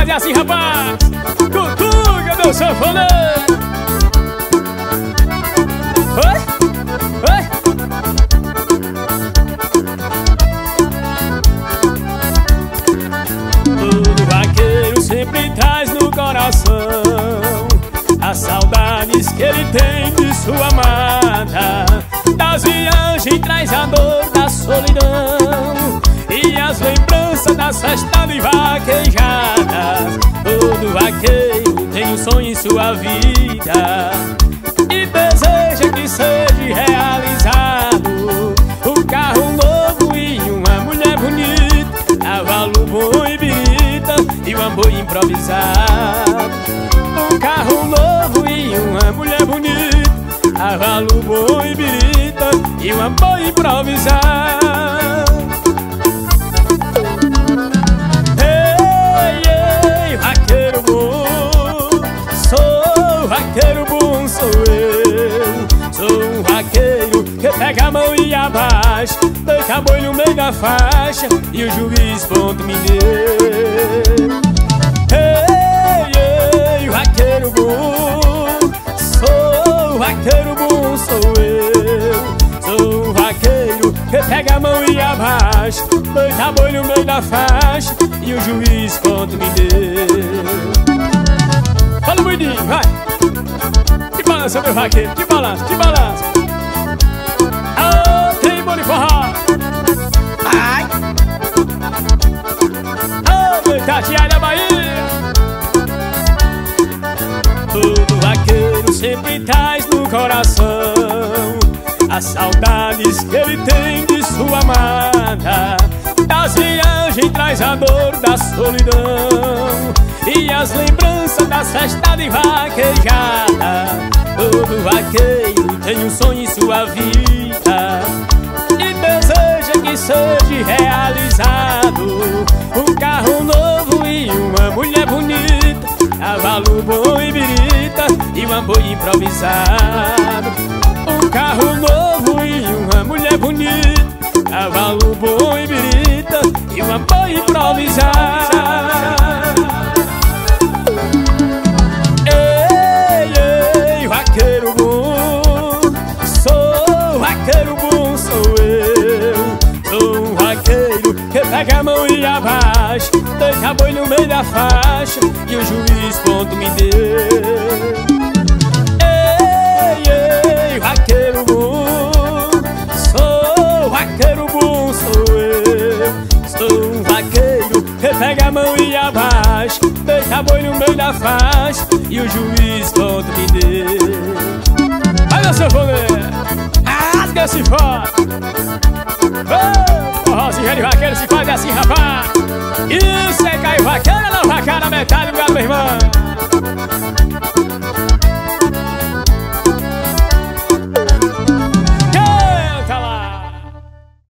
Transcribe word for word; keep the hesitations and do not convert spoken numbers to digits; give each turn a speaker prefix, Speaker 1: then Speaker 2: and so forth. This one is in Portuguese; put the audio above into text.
Speaker 1: faz assim, rapaz. Cutuca, meu sanfoneiro. Oi? Oi? Todo vaqueiro sempre traz no coração as saudades que ele tem de sua amada. Das viagens traz a dor da solidão e as lembranças das festas de vaquejadas. Todo vaqueiro tem um sonho em sua vida e deseja que seja realizado. Um carro novo e uma mulher bonita, cavalo bom e birita e um amor improvisado. Um carro novo e uma mulher bonita, cavalo bom e birita e um amor improvisado. Ei, ei, vaqueiro bom, sou vaqueiro bom, sou eu. Sou um vaqueiro que pega a mão e abaixa, deita a boi no meio da faixa e o juiz ponto me deu. Ei, ei, vaqueiro bom, sou vaqueiro bom, sou eu. Sou um vaqueiro que pega a mão e abaixa, deita a boi no meio da faixa e o juiz ponto me deu. Fala, moidinho, vai! Que balança, meu vaqueiro, que balança, que balança. Ah, tem bom de forró. Ai! Ah, meu Itatiaia da Bahia. Todo vaqueiro sempre traz no coração as saudades que ele tem de sua amada. Das viagens traz a dor da solidão e as lembranças das festas de vaquejada. Todo vaqueiro tem um sonho em sua vida e deseja que seja realizado. Um carro novo e uma mulher bonita, cavalo bom e birita e um amor improvisado. Um carro novo e uma mulher bonita, cavalo bom e birita e um amor improvisado. Ei, ei, vaqueiro bom, sou vaqueiro bom, sou eu. Sou um vaqueiro que pega a mão e abaixa, deita a boi no meio da faixa e o juiz ponto me deu. Ei, ei, vaqueiro bom, sou vaqueiro bom, sou eu. Sou um vaqueiro que pega a mão e abaixa, deita a boi no meio da faixa e o juiz ponto me deu. Vai, meu sanfoneiro, rasga esse foto. Oh, forrozinho de vaqueiro se faz assim, rapaz. Isso é cair vaqueiro, não vaqueira metade do meu irmão.